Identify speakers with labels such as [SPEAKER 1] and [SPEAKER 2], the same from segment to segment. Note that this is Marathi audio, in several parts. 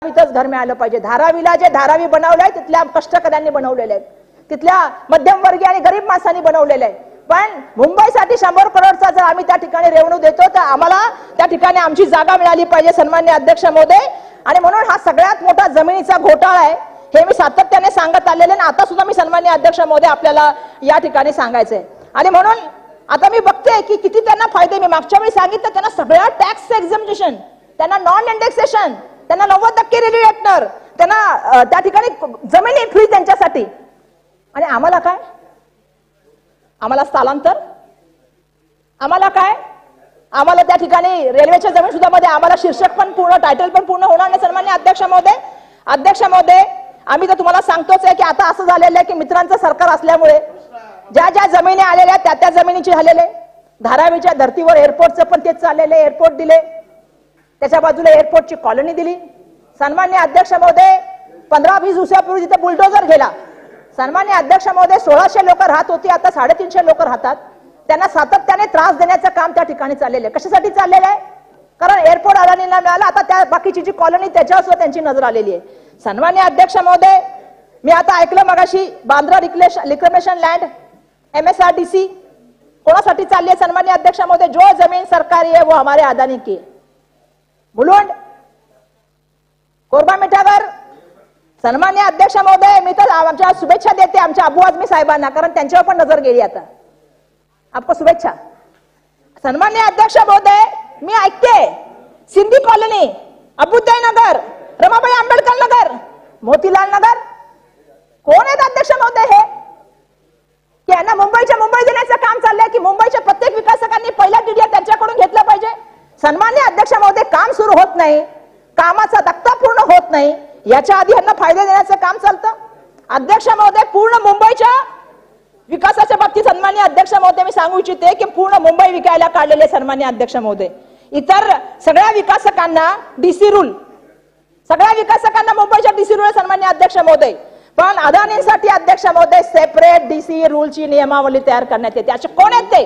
[SPEAKER 1] इथंच घर मिळालं पाहिजे। धारावीला जे धारावी बनवलंय तिथल्या कष्टकऱ्यांनी बनवलेले आहेत, तिथल्या मध्यमवर्गीय आणि गरीब माणसांनी बनवलेले आहे। पण मुंबईसाठी 100 करोडचा जर आम्ही त्या ठिकाणी रेव्हेन्यू देतो तर आम्हाला त्या ठिकाणी आमची जागा मिळाली पाहिजे सन्माननीय अध्यक्ष महोदय। आणि म्हणून हा सगळ्यात मोठा जमिनीचा घोटाळा आहे हे मी सातत्याने सांगत आलेले आणि आता सुद्धा मी सन्माननीय अध्यक्ष महोदय आपल्याला या ठिकाणी सांगायचंय। आणि म्हणून आता मी बघते की किती त्यांना फायदे, मी मागच्या वेळी सांगितलं त्यांना सगळ्या टॅक्स एक्झम्पशन, त्यांना नॉन इंडेक्सेशन, त्यांना 90% रिलेटनर, त्यांना त्या ठिकाणी जमिनी फ्री त्यांच्यासाठी। आणि आम्हाला काय, आम्हाला स्थलांतर, आम्हाला काय, आम्हाला त्या ठिकाणी रेल्वेच्या जमीन सुद्धा मध्ये आम्हाला शीर्षक पण पूर्ण, टायटल पण पूर्ण होणार नाही सन्माननीय अध्यक्ष महोदय। अध्यक्ष महोदय आम्ही तर तुम्हाला सांगतोच आहे की आता असं झालेलं आहे की मित्रांचं सरकार असल्यामुळे ज्या ज्या जमिनी आलेल्या त्या त्या जमिनीचे झालेले, धारावीच्या धर्तीवर एअरपोर्टचं पण तेच चाललेले, एअरपोर्ट दिले, त्याच्या बाजूला एअरपोर्टची कॉलनी दिली। सन्माननीय अध्यक्ष महोदय 15-20 दिवसापूर्वी तिथे बुलडोजर गेला। सन्माननीय अध्यक्ष महोदय 1600 लोक राहत होती, आता 350 लोक राहतात। त्यांना सातत्याने त्रास देण्याचं काम त्या ठिकाणी चाललेलं आहे। कशासाठी चाललेलं आहे, कारण एअरपोर्ट अडाणीला मिळाला, आता त्या बाकीची जी कॉलनी त्याच्यावर त्यांची नजर आलेली आहे। सन्माननीय अध्यक्ष महोदय मी आता ऐकलं मगाशी बांद्रा रिक्लेमेशन लँड MSRDC कोणासाठी चालली आहे सन्माननीय अध्यक्ष महोदय, जो जमीन सरकारी है वो हमारे अदानी की है। मुलुंड कोरबा मिठागर सन्माननीय अध्यक्ष महोदय मी तर आमच्या शुभेच्छा देते आमच्या अबू आझमी साहेबांना, कारण त्यांच्यावर पण नजर गेली आता, आपको शुभेच्छा। सन्माननीय अध्यक्ष महोदय मी ऐकते सिंधी कॉलनी, अबुद्दय नगर, रमाबाई आंबेडकर नगर, मोतीलाल नगर, कोण आहेत अध्यक्ष महोदय हे, की यांना मुंबईच्या मुंबई देण्याचं काम चाललंय की मुंबईच्या प्रत्येक विकासकांनी पहिला TDR त्यांच्याकडून घेतला पाहिजे। सन्माननीय अध्यक्ष महोदय काम सुरू होत नाही, कामाचा तक्ता पूर्ण होत नाही, याच्या आधी यांना फायदे देण्याचं काम चालतं। अध्यक्ष महोदय पूर्ण मुंबईच्या विकासाच्या बाबतीत सन्माननीय अध्यक्ष महोदय मी सांगू इच्छिते की पूर्ण मुंबई विकायला काढलेले सन्माननीय अध्यक्ष महोदय। इतर सगळ्या विकासकांना DC रूल, सगळ्या विकासकांना मुंबईच्या DC रूल सन्माननीय अध्यक्ष महोदय, पण अदानींसाठी अध्यक्ष महोदय सेपरेट DC रूलची नियमावली तयार करण्यात येते। असे कोण आहेत ते,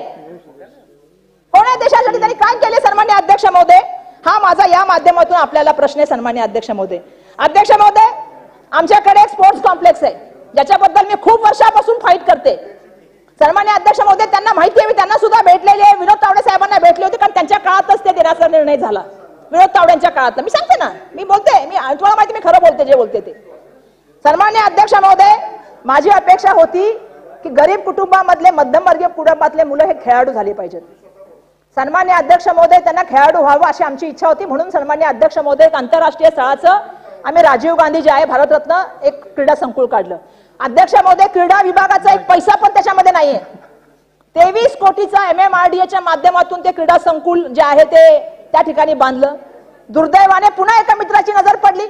[SPEAKER 1] कोण आहे देशासाठी, त्यांनी काय केले सन्माननीय अध्यक्ष महोदय, हा माझा या माध्यमातून आपल्याला प्रश्न आहे सन्माननीय अध्यक्ष महोदय। अध्यक्ष महोदय आमच्याकडे एक स्पोर्ट्स कॉम्प्लेक्स आहे ज्याच्याबद्दल मी खूप वर्षापासून फाईट करते। सन्माननीय अध्यक्ष महोदय त्यांना माहिती आहे, मी त्यांना सुद्धा भेटलेले आहे, विनोद तावडे साहेबांना भेटले होते, कारण त्यांच्या काळातच ते दिराचा निर्णय झाला, विनोद तावडेंच्या काळात। मी सांगते ना, मी बोलते, मी तुम्हाला माहिती मी खरं बोलते जे बोलते ते। सन्माननीय अध्यक्ष महोदय माझी अपेक्षा होती की गरीब कुटुंबामधले, मध्यमवर्गीय कुटुंबातले मुलं हे खेळाडू झाले पाहिजेत। सन्माननीय अध्यक्ष महोदय त्यांना खेळाडू व्हावं अशी आमची इच्छा होती, म्हणून सन्माननीय अध्यक्ष महोदय एक आंतरराष्ट्रीय स्थळाचं आम्ही राजीव गांधी जे आहे भारतरत्न एक क्रीडा संकुल काढलं। अध्यक्ष महोदय क्रीडा विभागाचा एक पैसा पण त्याच्यामध्ये नाहीये, 23 कोटीचा MMRDAच्या माध्यमातून ते क्रीडा संकुल जे आहे ते त्या ठिकाणी बांधलं। दुर्दैवाने पुन्हा एका मित्राची नजर पडली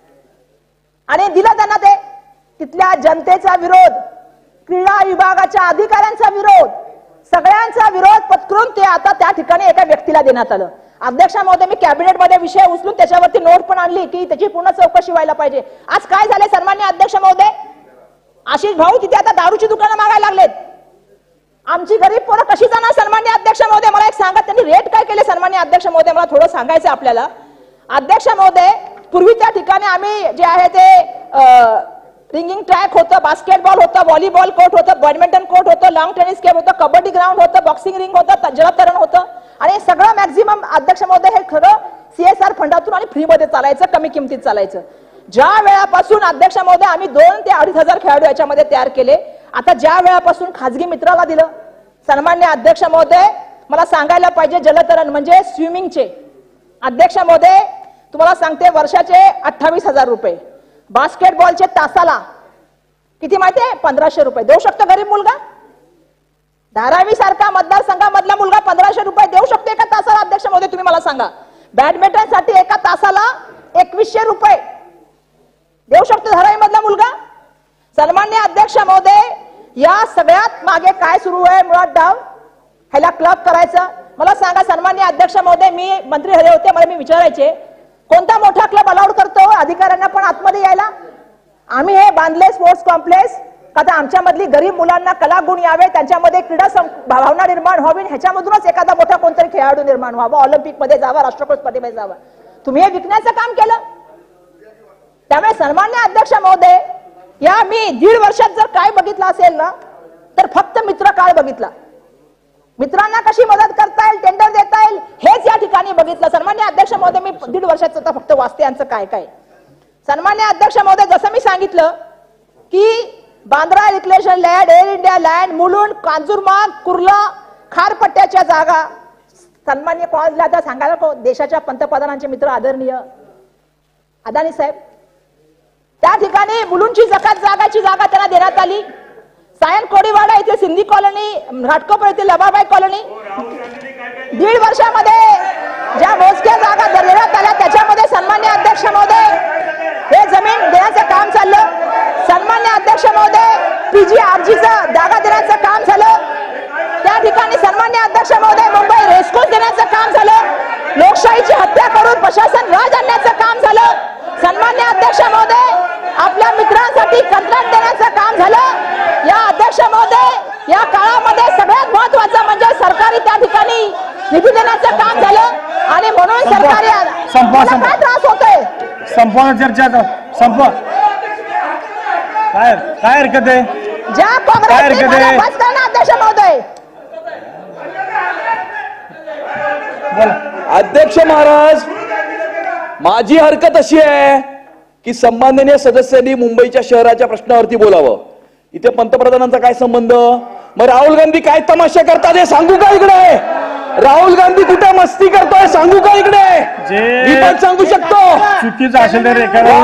[SPEAKER 1] आणि दिलं त्यांना ते, तिथल्या जनतेचा विरोध, क्रीडा विभागाच्या अधिकाऱ्यांचा विरोध, सगळ्यांचा विरोध पत्करून ते आता त्या ठिकाणी एका व्यक्तीला देण्यात आलं। अध्यक्ष महोदय मी कॅबिनेट मध्ये विषय उचलून त्याच्यावरती नोट पण आणली की त्याची पूर्ण चौकशी व्हायला पाहिजे। आज काय झाले सन्माननीय अध्यक्ष महोदय, आशिष भाऊ तिथे आता दारूची दुकानं मागायला लागलेत, आमची गरीब पोरं कशी जाणार सन्माननीय अध्यक्ष महोदय, मला एक सांगा त्यांनी रेट काय केले सन्माननीय अध्यक्ष महोदय, मला थोडं सांगायचं आपल्याला। अध्यक्ष महोदय पूर्वी त्या ठिकाणी आम्ही जे आहे ते रिंगिंग ट्रॅक होतं, बास्केटबॉल होतं, व्हॉलीबॉल कोर्ट होतं, बॅडमिंटन कोर्ट होतं, लॉंग टेनिस गेम होतं, कबड्डी ग्राउंड होतं, बॉक्सिंग रिंग होतं, जलतरण होतं, आणि सगळं मॅक्झिमम अध्यक्ष महोदय हे खरं CSR फंडातून आणि फ्रीमध्ये चालायचं, कमी किमतीत चालायचं। ज्या वेळापासून अध्यक्ष महोदय आम्ही 2 ते 2,500 खेळाडू याच्यामध्ये तयार केले, आता ज्या वेळापासून खाजगी मित्राला दिलं सन्माननीय अध्यक्ष महोदय, मला सांगायला पाहिजे जलतरण म्हणजे स्विमिंगचे अध्यक्ष महोदय तुम्हाला सांगते वर्षाचे 28,000 रुपये, बास्केटबॉलचे तासाला किती माहितीये 1500 रुपये देऊ शकतो गरीब मुलगा। धारावी सारखा मतदारसंघामधला मुलगा 1500 रुपये देऊ शकतो एका तासाला अध्यक्ष महोदय, तुम्ही मला सांगा। बॅडमिंटन साठी एका तासाला 2100 रुपये देऊ शकतो धारावी मधला मुलगा। सन्माननीय अध्यक्ष महोदय या सगळ्यात मागे काय सुरू आहे, मुळात डाव ह्याला क्लब करायचं। मला सांगा सन्माननीय अध्यक्ष महोदय, मी मंत्री हरे होते, मला मी विचारायचे कोणता मोठा क्लब अलाउड करतो अधिकाऱ्यांना पण आतमध्ये यायला? आम्ही हे बांधले स्पोर्ट्स कॉम्प्लेक्स का आमच्यामधली गरीब मुलांना कलागुण यावे, त्यांच्यामध्ये क्रीडा भावना निर्माण व्हावी, ह्याच्यामधूनच एखादा मोठा कोणतरी खेळाडू निर्माण व्हावा, ऑलिम्पिक मध्ये जावा, राष्ट्रकुल स्पर्धेमध्ये जावा। तुम्ही हे विकण्याचं काम केलं। त्यामुळे सन्मान्य अध्यक्ष महोदय, या मी 1.5 वर्षात जर काय बघितलं असेल ना, तर फक्त मित्र काळ बघितला. मित्रांना कशी मदत करता येईल, टेंडर देता येईल, हेच या ठिकाणी बघितलं. सन्मान्य अध्यक्ष महोदय, मी 1.5 वर्षाचं आता फक्त वाचते यांचं काय काय. सन्मान्य अध्यक्ष महोदय, जसं मी सांगितलं की Bandra reclamation land, Air India land, Mulund, Kanjurmarg, Kurla, खारपट्ट्याच्या जागा, सन्मान्य कॉलेजला आता सांगायला देशाच्या पंतप्रधानांचे मित्र आदरणीय अदानी साहेब, त्या ठिकाणी मुलुंडची जागाची जागा त्यांना देण्यात आली. सायन कोडीवाडा येथे सिंधी कॉलनी, घाटकोपर येथे लबाबाई कॉलनी, 1.5 वर्षामध्ये ज्या मोजक्या जागा देण्यात आल्या त्याच्यामध्ये सन्मान्य अध्यक्ष महोदय हे जमीन देण्याचं काम चाललं. सन्मान्य अध्यक्ष महोदय, PGRGचं जागा देण्याचं काम झालं. त्या ठिकाणी सन्मान्य अध्यक्ष महोदय मुंबई रेस्कोर्स देण्याचं काम झालं. लोकशाहीची हत्या करून प्रशासन राज आणण्याचं काम झालं. सन्मान्य अध्यक्ष महोदय, आपल्या मित्रांसाठी कंत्राट देण्याचं काम झालं. या अध्यक्ष महोदय, या काळामध्ये सगळ्यात महत्वाचं म्हणजे सरकारी त्या ठिकाणी निधी देण्याचं काम झालं. आणि म्हणून सरकारी काय त्रास होतोय,
[SPEAKER 2] संपूर्ण चर्चा संपवा. काय हरकत आहे,
[SPEAKER 1] ज्या काँग्रेस बस करणं अध्यक्ष महोदय.
[SPEAKER 3] अध्यक्ष महाराज, माझी हरकत अशी आहे की सन्माननीय सदस्यांनी मुंबईच्या शहराच्या प्रश्नावरती बोलावं. इथे पंतप्रधानांचा काय संबंध? मग राहुल गांधी काय तमाशा करतात हे सांगू का इकडे? राहुल गांधी कुठे मस्ती करतोय सांगू का इकडे? मी पण सांगू शकतो.
[SPEAKER 2] चुकीचं असेल तर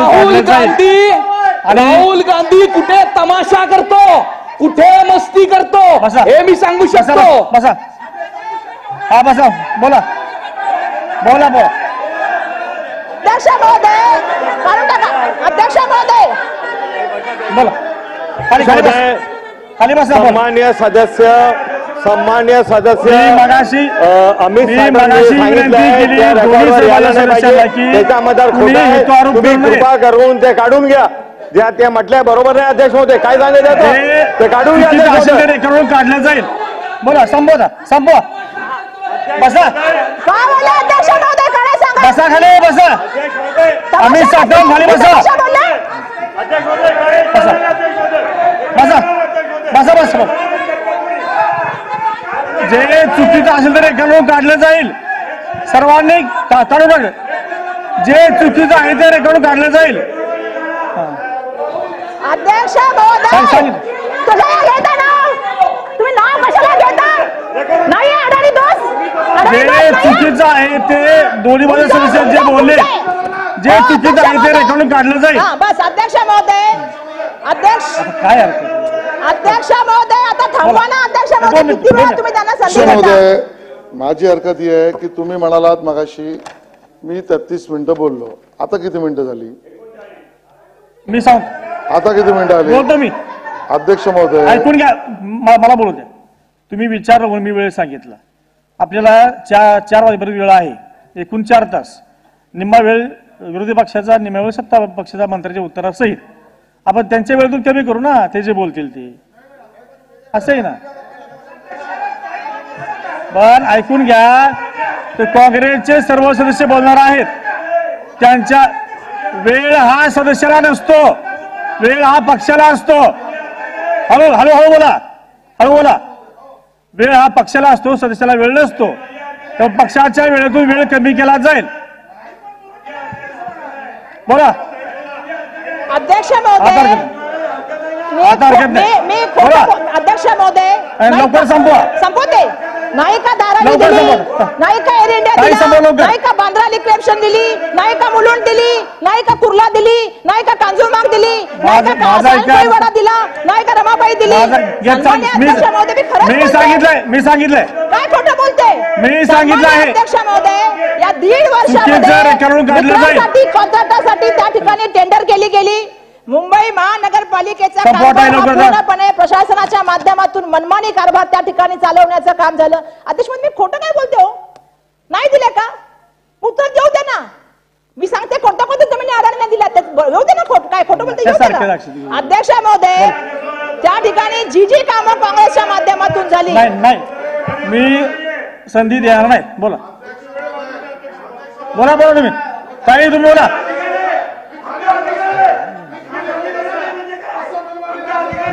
[SPEAKER 3] राहुल गांधी कुठे तमाशा करतो, कुठे मस्ती करतो हे मी सांगू शकतो.
[SPEAKER 2] बसा, हा बसा, बोला बोला बोला.
[SPEAKER 1] अध्यक्ष महोदय, काढून टाका. अध्यक्ष महोदय,
[SPEAKER 2] बोला. खाली बसा.
[SPEAKER 4] सन्मान्य सदस्य
[SPEAKER 2] मगाशी
[SPEAKER 4] अमित साहेबांनी सांगितलंय त्याच्यामध्ये खोटं आहे. तुम्ही कृपा करून ते काढून घ्या. ज्या ते म्हटलंय बरोबर नाही अध्यक्ष होते. काय सांगायचं ते काढून घ्या.
[SPEAKER 2] करून काढलं जाईल. बोला, संपवा संपवा. बसा.
[SPEAKER 1] काय बोलले अध्यक्ष महोदय? काय सांगा?
[SPEAKER 2] बसा खाली, बसा. अमित साहेब खाली बसा. बसा बसा बसा बसा. जे चुकीचं असेल तर रेखाडून काढलं जाईल. सर्वांनी काढून टाक. जे चुकीचं आहे ते रेखाडून काढलं जाईल.
[SPEAKER 1] अध्यक्ष महोदय, तुझ्या घेता नाव, तुम्ही नाव कशाला घेता? नाही अडाणी दोस्त.
[SPEAKER 2] जे चुकीचं आहे ते दोन्ही बाजू सदस्य जे बोलले, जे चुकीचं आहे ते रेखाडून काढलं जाईल.
[SPEAKER 1] बस अध्यक्ष महोदय. अध्यक्ष
[SPEAKER 2] काय अर्थ?
[SPEAKER 1] अध्यक्ष महोदय, आता थांबवा ना. अध्यक्ष महोदय, किती वेळा तुम्ही त्यांना संधी देता?
[SPEAKER 5] माझी हरकत ही आहे की तुम्ही म्हणालात मगाशी मी 33 मिनिटं बोललो. आता किती मिनिटं झाली?
[SPEAKER 2] मी सांग.
[SPEAKER 5] आता किती मिनिटं आली?
[SPEAKER 2] बोलतो मी.
[SPEAKER 5] अध्यक्ष महोदय,
[SPEAKER 2] ऐकून घ्या, मला बोलू द्या. तुम्ही विचारलं म्हणून मी वेळ सांगितला. आपल्याला 4 वाजेपर्यंत वेळ आहे. एकूण 4 तास. निम्मा वेळ विरोधी पक्षाचा, निम्मा वेळ सत्ता पक्षाच्या मंत्र्याच्या उत्तरासहित. आपण त्यांच्या वेळेतून कमी करू ना, ते जे बोलतील ते. असं आहे ना. पण ऐकून घ्या, तर काँग्रेसचे सर्व सदस्य बोलणार आहेत. त्यांच्या वेळ हा सदस्याला नसतो, वेळ हा पक्षाला असतो. हळू हळू हळू बोला, हळू बोला. वेळ हा पक्षाला असतो, सदस्याला वेळ नसतो. तर पक्षाच्या वेळेतून वेळ कमी केला जाईल. बोला.
[SPEAKER 1] अध्यक्ष महोदय, अध्यक्ष महोदय,
[SPEAKER 2] लवकर संपवा.
[SPEAKER 1] संपवते. नाही का धारावी दिली, नाही का एअर इंडिया दिला, नाही का बांद्रा रिक्लेशन दिली, नाही का मुलुंड दिली, नाही का कुर्ला दिली, नाही का कांजूरमार्ग दिली, नाही का कोळीवाडा दिला, नाही का रमाबाई दिली. अध्यक्ष महोदय,
[SPEAKER 2] मी सांगितलंय.
[SPEAKER 1] काय खोटं बोलते?
[SPEAKER 2] मी सांगितलं आहे.
[SPEAKER 1] अध्यक्ष महोदय, या 1.5 वर्षामध्ये कॉन्ट्रॅक्टासाठी त्या ठिकाणी टेंडर केली गेली. मुंबई महानगरपालिकेचा पूर्णपणे प्रशासनाच्या माध्यमातून मनमानी कारभार त्या ठिकाणी चालवण्याचं काम झालं. अध्यक्ष मी खोटं काय बोलते हो? नाही दिले का? उत्तर देऊ दे ना. मी सांगते कोणत्या कोणत्या जमिनी अडाणीने दिल्या येऊ दे ना. काय खोटं बोलते? अध्यक्ष महोदय, त्या ठिकाणी जी कामं काँग्रेसच्या माध्यमातून झाली.
[SPEAKER 2] नाही, मी संधी देणार नाही. बोला बोला बोला. तुम्ही काही तुम्ही बोला.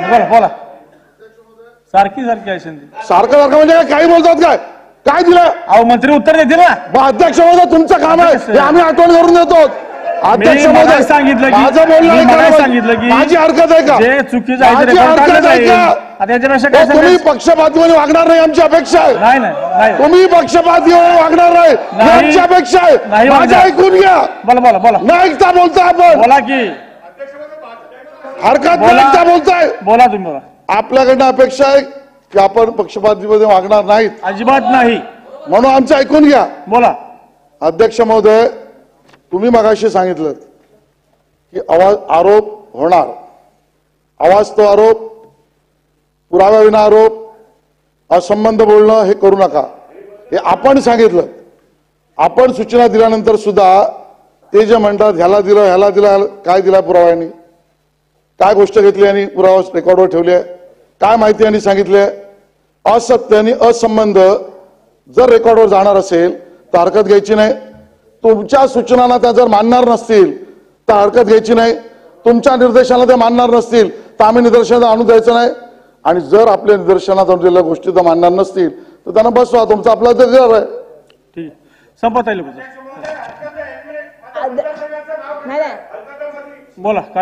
[SPEAKER 2] बोला बोला सारखी सारखी आहे शिंदे.
[SPEAKER 5] सारखं सारखं म्हणजे काही बोलतात काय काय दिलं
[SPEAKER 2] अहो मंत्री उत्तर देतील ना.
[SPEAKER 5] अध्यक्ष महोदय तुमचं काम आहे हे आम्ही आठवण करून देतो. अध्यक्ष
[SPEAKER 2] मी
[SPEAKER 5] महोदय
[SPEAKER 2] मगाशी सांगितलं की-
[SPEAKER 5] माझं बोलणं
[SPEAKER 2] मी
[SPEAKER 5] ऐका
[SPEAKER 2] मगाशी
[SPEAKER 5] ना.
[SPEAKER 2] सांगितलं की
[SPEAKER 5] माझी हरकत आहे का
[SPEAKER 2] जे चुकीचं आहे ते
[SPEAKER 5] माझी
[SPEAKER 2] रेकॉर्ड
[SPEAKER 5] हरकत
[SPEAKER 2] काढलं
[SPEAKER 5] आहे
[SPEAKER 2] जाईल.
[SPEAKER 5] का
[SPEAKER 2] आता याच्यापेक्षा काय
[SPEAKER 5] हो, तुम्ही
[SPEAKER 2] सांगायचं?
[SPEAKER 5] पक्षपातीपणे वागणार नाही आमची अपेक्षा आहे.
[SPEAKER 2] नाही नाही नाही
[SPEAKER 5] तुम्ही पक्षपातीपणे वागणार नाही ही
[SPEAKER 2] नाही.
[SPEAKER 5] आमची अपेक्षा आहे.
[SPEAKER 2] नाही
[SPEAKER 5] माझं
[SPEAKER 2] वागणार.
[SPEAKER 5] ऐकून घ्या.
[SPEAKER 2] बोला बोला बोला
[SPEAKER 5] न ऐकता बोलताय आपण
[SPEAKER 2] बोला की
[SPEAKER 5] हरकत न
[SPEAKER 2] बोला.
[SPEAKER 5] ऐकता बोलताय.
[SPEAKER 2] बोला तुम्ही बोला.
[SPEAKER 5] आपल्याकडनं अपेक्षा आहे की आपण पक्षपातीपणे वागणार नाहीत
[SPEAKER 2] अजिबात नाही.
[SPEAKER 5] म्हणून आमचं ऐकून घ्या.
[SPEAKER 2] बोला
[SPEAKER 5] अध्यक्ष महोदय तुम्ही मगाशी सांगितलं की आरोप होणार आवाज तो आरोप पुराव्याविना आरोप असंबंध बोलणं हे करू नका हे आपण सांगितलं. आपण सूचना दिल्यानंतर सुद्धा ते जे म्हणतात ह्याला दिलं ह्याला दिलं काय दिला पुराव्यानी काय गोष्ट घेतली आणि पुरावा रेकॉर्डवर ठेवली आहे काय माहिती यांनी सांगितली आहे असत्य आणि असंबंध जर रेकॉर्डवर जाणार असेल तर हरकत घ्यायची नाही. तुमच्या सूचनांना त्या जर मानणार नसतील तर हरकत घ्यायची नाही. तुमच्या निर्देशांना ते मानणार नसतील तर आम्ही निदर्शनात आणू द्यायचं नाही. आणि जर आपल्या निदर्शनात आणलेल्या गोष्टी तर मानणार नसतील तर त्यांना बसवा तुमचं आपलं ते घर आहे.
[SPEAKER 2] ठीक आहे संपत आहे लोक.
[SPEAKER 1] नाही नाही
[SPEAKER 2] बोला काय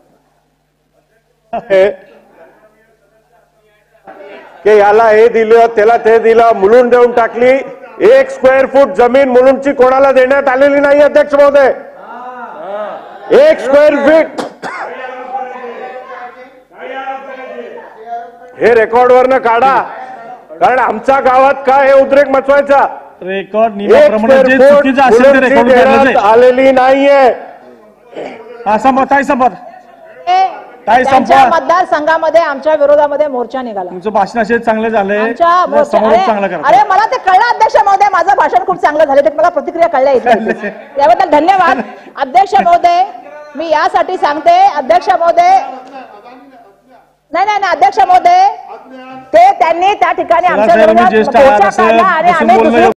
[SPEAKER 4] की याला हे दिलं त्याला ते दिलं मुलून देऊन टाकली. 1 स्क्वेअर फूट जमीन मुलुंडची कोणाला देण्यात आलेली नाही अध्यक्ष महोदय. 1 स्क्वेअर फीट हे रेकॉर्ड वरनं काढा कारण आमच्या गावात काय हे उद्रेक मचवायचा.
[SPEAKER 2] रेकॉर्ड
[SPEAKER 4] 1
[SPEAKER 2] नियमाप्रमाणे
[SPEAKER 4] स्क्वेअर
[SPEAKER 2] जे
[SPEAKER 4] फूट
[SPEAKER 2] चुकीचं असेल ते
[SPEAKER 4] मुलुंडची
[SPEAKER 2] रेकॉर्ड
[SPEAKER 4] देण्यात
[SPEAKER 2] करायचं.
[SPEAKER 4] आलेली नाहीये.
[SPEAKER 2] हा संपत काय संपत काय
[SPEAKER 1] त्यांच्या
[SPEAKER 2] संपवा.
[SPEAKER 1] मतदारसंघामध्ये आमच्या विरोधामध्ये मोर्चा निघाला.
[SPEAKER 2] तुमचं भाषण असे चांगले झाले
[SPEAKER 1] आमच्या
[SPEAKER 2] समोर चांगलं करा.
[SPEAKER 1] अरे मला ते कळलं अध्यक्ष महोदय माझं भाषण खूप चांगलं झालं ते मला प्रतिक्रिया कळल्या इथे त्याबद्दल धन्यवाद अध्यक्ष महोदय. मी यासाठी सांगते अध्यक्ष महोदय नाही नाही नाही अध्यक्ष महोदय ते त्यांनी त्या ठिकाणी आमच्या
[SPEAKER 2] सर, मी
[SPEAKER 1] विरोधात
[SPEAKER 2] ज्येष्ठ
[SPEAKER 1] मोर्चा
[SPEAKER 2] आहात असं
[SPEAKER 1] काढला आणि
[SPEAKER 2] बसून
[SPEAKER 1] आम्ही
[SPEAKER 2] बोलणं
[SPEAKER 1] दुसरी